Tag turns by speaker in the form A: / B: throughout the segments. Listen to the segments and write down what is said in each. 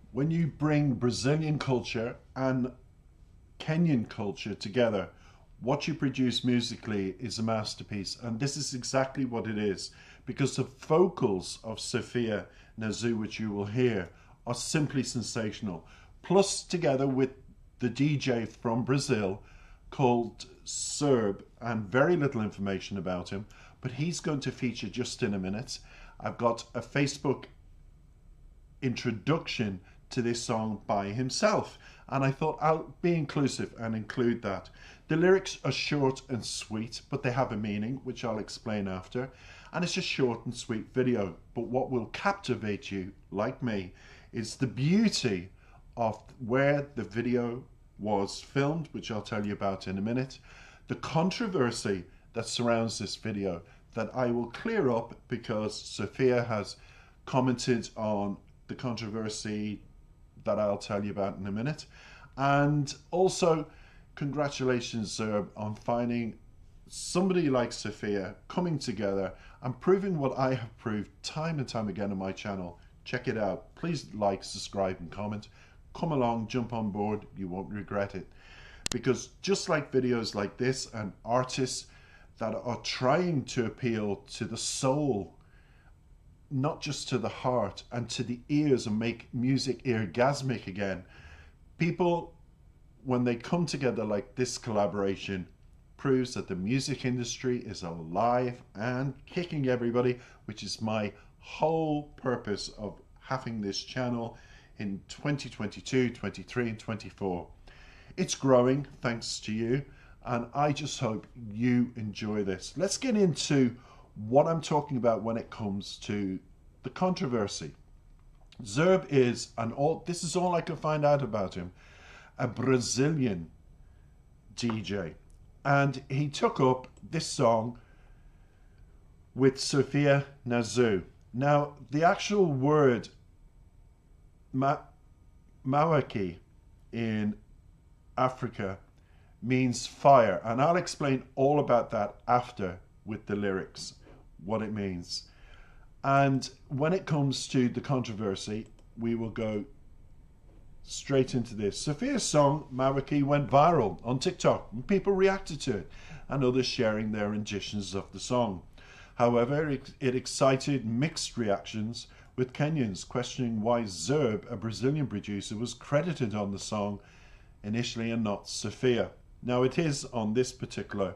A: when you bring Brazilian culture and Kenyan culture together, what you produce musically is a masterpiece. And this is exactly what it is, because the vocals of Sofiya Nzau, which you will hear, are simply sensational. Plus, together with the DJ from Brazil called Zerb, and very little information about him, but he's going to feature just in a minute. I've got a Facebook introduction to this song by himself, and I thought I'll be inclusive and include that. The lyrics are short and sweet, but they have a meaning, which I'll explain after, and it's a short and sweet video. But what will captivate you, like me, is the beauty of where the video was filmed, which I'll tell you about in a minute, the controversy that surrounds this video that I will clear up, because Sofiya has commented on the controversy that I'll tell you about in a minute. And also, congratulations, Zerb, on finding somebody like Sofiya coming together and proving what I have proved time and time again on my channel. Check it out. Please like, subscribe and comment. Come along, jump on board, you won't regret it. Because just like videos like this and artists that are trying to appeal to the soul, not just to the heart and to the ears, and make music orgasmic again. People, when they come together like this collaboration, proves that the music industry is alive and kicking, everybody, which is my whole purpose of having this channel in 2022, 23 and 24. It's growing thanks to you, and I just hope you enjoy this. Let's get into what I'm talking about when it comes to the controversy. Zerb is, this is all I can find out about him, a Brazilian DJ. And he took up this song with Sofiya Nzau. Now, the actual word Mwaki in Africa means fire, and I'll explain all about that after with the lyrics, what it means. And when it comes to the controversy, we will go straight into this. Sofiya's song Mwaki went viral on TikTok, and people reacted to it, and others sharing their renditions of the song. However, it excited mixed reactions, with Kenyans questioning why Zerb, a Brazilian producer, was credited on the song initially and not Sofiya. Now, it is on this particular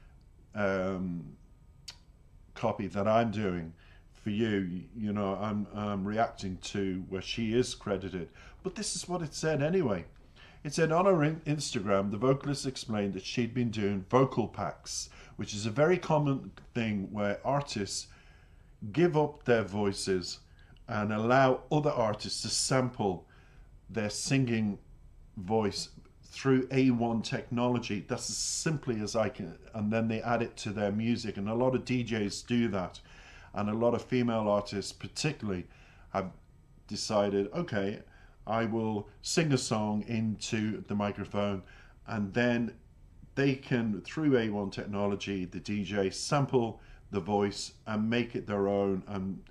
A: copy that I'm doing for you, you know, I'm reacting to where she is credited, but this is what it said anyway. It said on her Instagram, the vocalist explained that she'd been doing vocal packs, which is a very common thing where artists give up their voices and allow other artists to sample their singing voice through A1 technology. That's as simply as I can, and then they add it to their music, and a lot of DJs do that, and a lot of female artists particularly have decided, okay, I will sing a song into the microphone, and then they can, through A1 technology, the DJ, sample the voice and make it their own and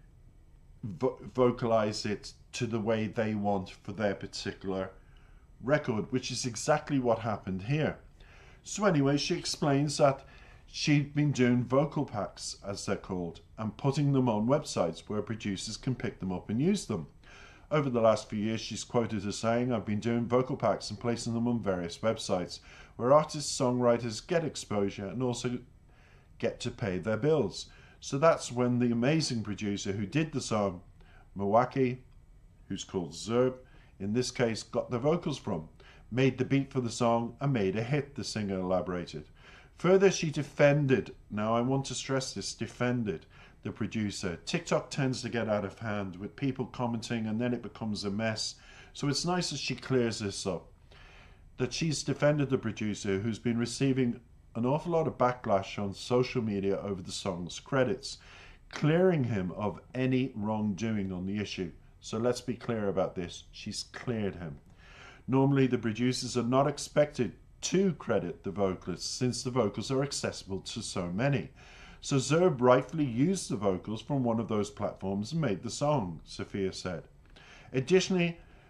A: vocalize it to the way they want for their particular record, which is exactly what happened here. So anyway, she explains that she'd been doing vocal packs, as they're called, and putting them on websites where producers can pick them up and use them. Over the last few years, she's quoted as saying, "I've been doing vocal packs and placing them on various websites where artists, songwriters get exposure and also get to pay their bills." So that's when the amazing producer who did the song, Mwaki, who's called Zerb, in this case, got the vocals from, made the beat for the song and made a hit, the singer elaborated. Further, she defended, now I want to stress this, defended the producer. TikTok tends to get out of hand with people commenting and then it becomes a mess. So it's nice that she clears this up, that she's defended the producer who's been receiving an awful lot of backlash on social media over the song's credits, clearing him of any wrongdoing on the issue. So let's be clear about this. She's cleared him. Normally, the producers are not expected to credit the vocalists since the vocals are accessible to so many. So Zerb rightfully used the vocals from one of those platforms and made the song, Sofiya said. Additionally,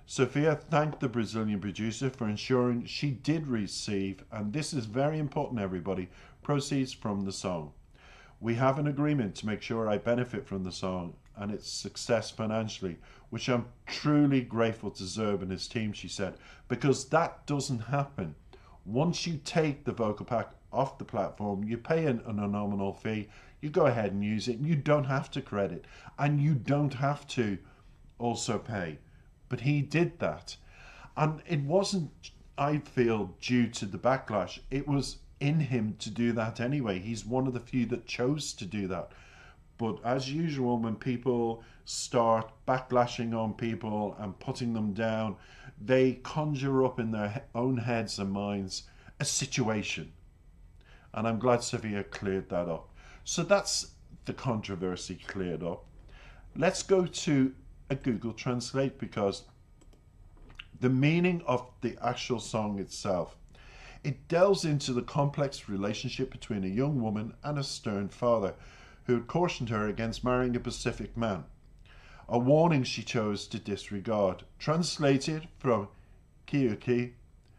A: Sofiya thanked the Brazilian producer for ensuring she did receive, and this is very important everybody, proceeds from the song. We have an agreement to make sure I benefit from the song and its success financially, which I'm truly grateful to Zerb and his team, she said, because that doesn't happen. Once you take the vocal pack off the platform, you pay a nominal fee, you go ahead and use it, and you don't have to credit, and you don't have to also pay. But he did that. And it wasn't, I feel, due to the backlash. It was in him to do that anyway. He's one of the few that chose to do that. But as usual, when people start backlashing on people and putting them down, they conjure up in their own heads and minds a situation. And I'm glad Sofiya cleared that up. So that's the controversy cleared up. Let's go to a Google Translate, because the meaning of the actual song itself, it delves into the complex relationship between a young woman and a stern father who had cautioned her against marrying a Pacific man, a warning she chose to disregard. Translated from Kikuyu,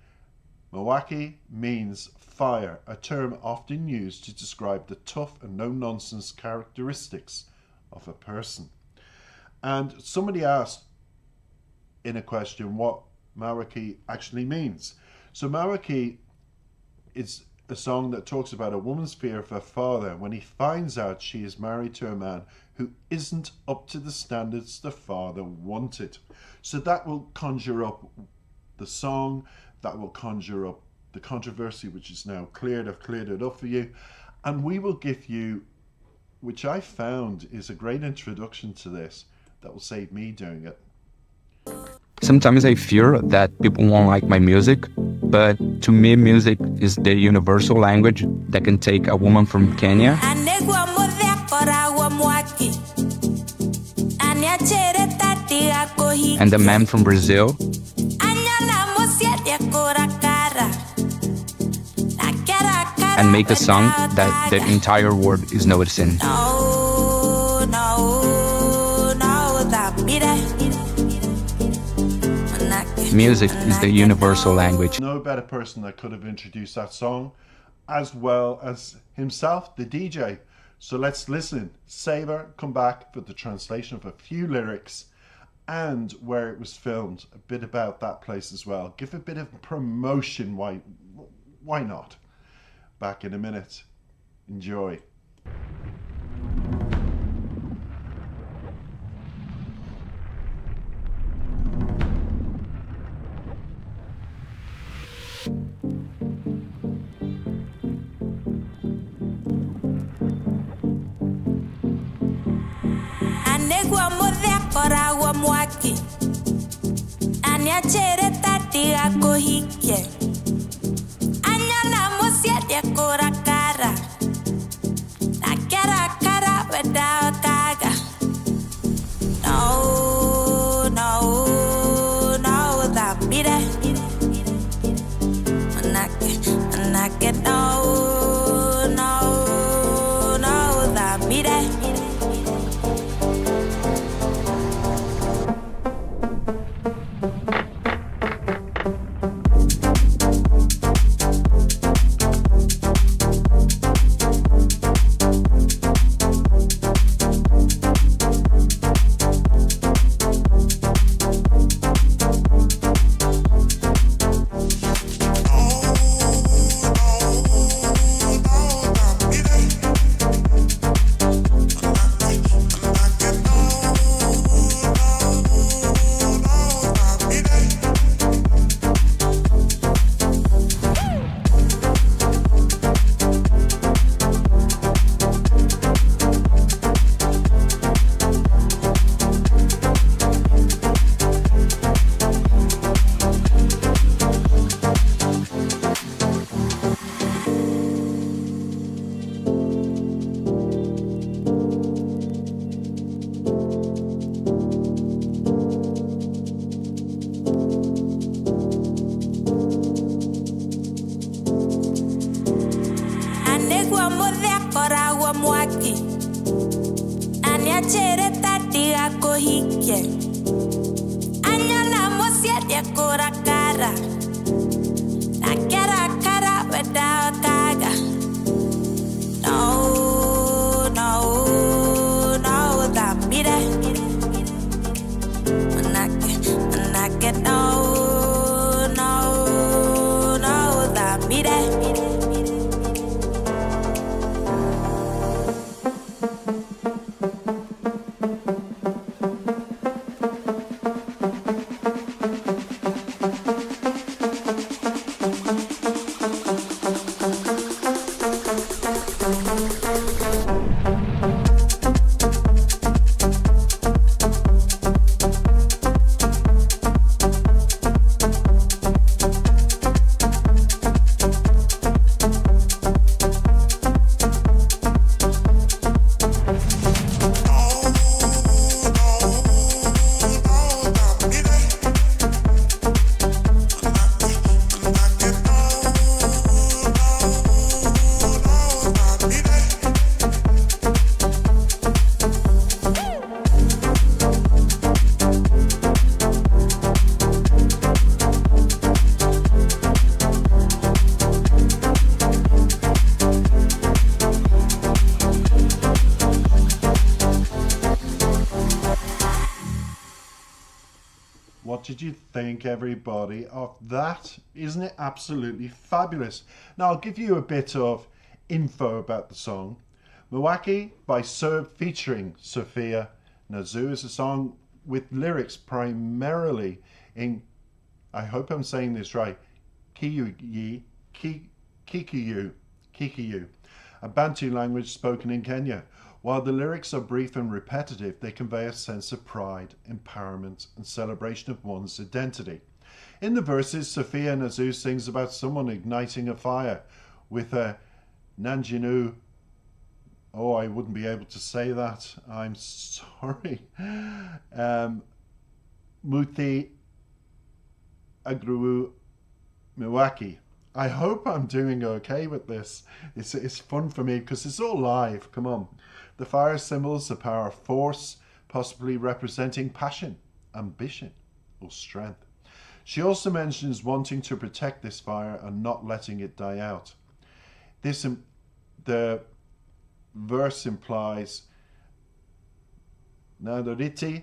A: Mwaki means fire, a term often used to describe the tough and no-nonsense characteristics of a person. And somebody asked in a question what Mwaki actually means. So Mwaki is a song that talks about a woman's fear of her father when he finds out she is married to a man who isn't up to the standards the father wanted. So that will conjure up the song, that will conjure up the controversy, which is now cleared. I've cleared it up for you. And we will give you, which I found is a great introduction to this, that will save me doing it.
B: Sometimes I fear that people won't like my music, but to me music is the universal language that can take a woman from Kenya and a man from Brazil and make a song that the entire world is noticing. Music is the universal language.
A: No better person that could have introduced that song, as well as himself, the DJ. So let's listen, savor, come back for the translation of a few lyrics and where it was filmed, a bit about that place as well. Give a bit of promotion, why not? Back in a minute. Enjoy.
C: muthee akoragwo Mwaki, Naniajirite digakuhikie, Anyona muciì nìekurakara, Nake arakara we dahorekaga. Noùùthamire, Nake Noùùthamire. muthee akoragwo Mwaki, Naniajirite digakuhikie, Anyona muciì nìekurakara. Nìekurakara dahorekaga. Noùùthamire. Nake Noùùthamire.
A: What did you think, everybody, of that? Isn't it absolutely fabulous? Now, I'll give you a bit of info about the song. Mwaki by Zerb featuring Sofiya. Nzau is a song with lyrics primarily in, I hope I'm saying this right, Kikuyu, a Bantu language spoken in Kenya. While the lyrics are brief and repetitive, they convey a sense of pride, empowerment, and celebration of one's identity. In the verses, Sofiya Nzau sings about someone igniting a fire with a Naniguo. Oh, I wouldn't be able to say that. I'm sorry. Muthee, akoragwo, Mwaki. I hope I'm doing okay with this. It's fun for me because it's all live. Come on. The fire symbols the power of force, possibly representing passion, ambition, or strength. She also mentions wanting to protect this fire and not letting it die out. The verse implies Naniguo,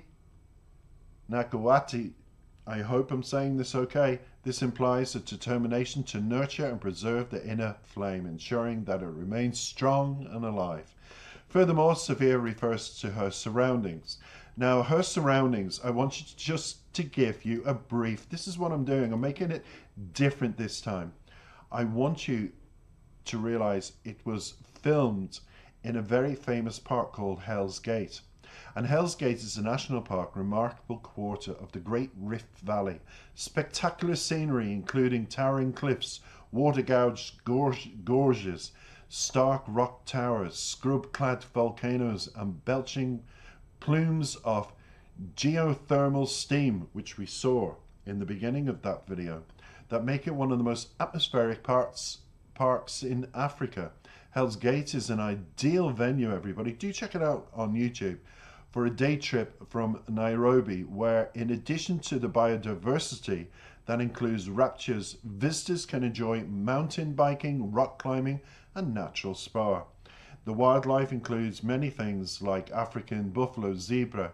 A: Nake. I hope I'm saying this okay. This implies a determination to nurture and preserve the inner flame, ensuring that it remains strong and alive. Furthermore, Sofiya refers to her surroundings. Now, her surroundings, I want you just to give you a brief. This is what I'm doing. I'm making it different this time. I want you to realize it was filmed in a very famous park called Hell's Gate. And Hell's Gate is a national park, remarkable quarter of the Great Rift Valley. Spectacular scenery, including towering cliffs, water-gouged gorges, stark rock towers, scrub-clad volcanoes, and belching plumes of geothermal steam, which we saw in the beginning of that video, that make it one of the most atmospheric parks in Africa. Hell's Gate is an ideal venue, everybody. Do check it out on YouTube for a day trip from Nairobi, where in addition to the biodiversity that includes raptures, visitors can enjoy mountain biking, rock climbing, and natural spa. The wildlife includes many things like African buffalo, zebra,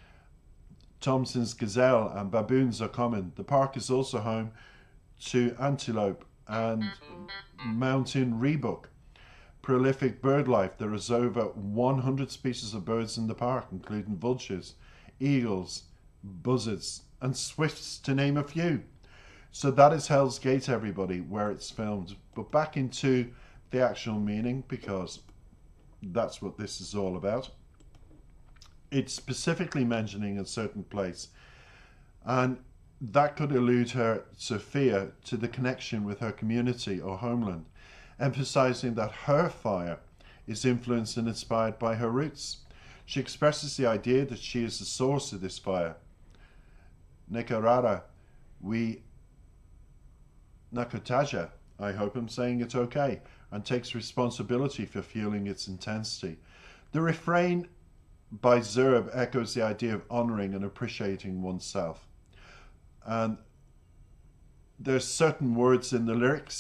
A: Thompson's gazelle, and baboons are common. The park is also home to antelope and mountain rebuck. Prolific bird life. There is over 100 species of birds in the park, including vultures, eagles, buzzards, and swifts, to name a few. So that is Hell's Gate, everybody, where it's filmed. But back into the actual meaning, because that's what this is all about. It's specifically mentioning a certain place, and that could allude her, Sofiya, to the connection with her community or homeland, emphasizing that her fire is influenced and inspired by her roots. She expresses the idea that she is the source of this fire. Nìekurakara, nìekurakara, I hope I'm saying it okay, and takes responsibility for fueling its intensity. The refrain by Zerb echoes the idea of honoring and appreciating oneself. And there's certain words in the lyrics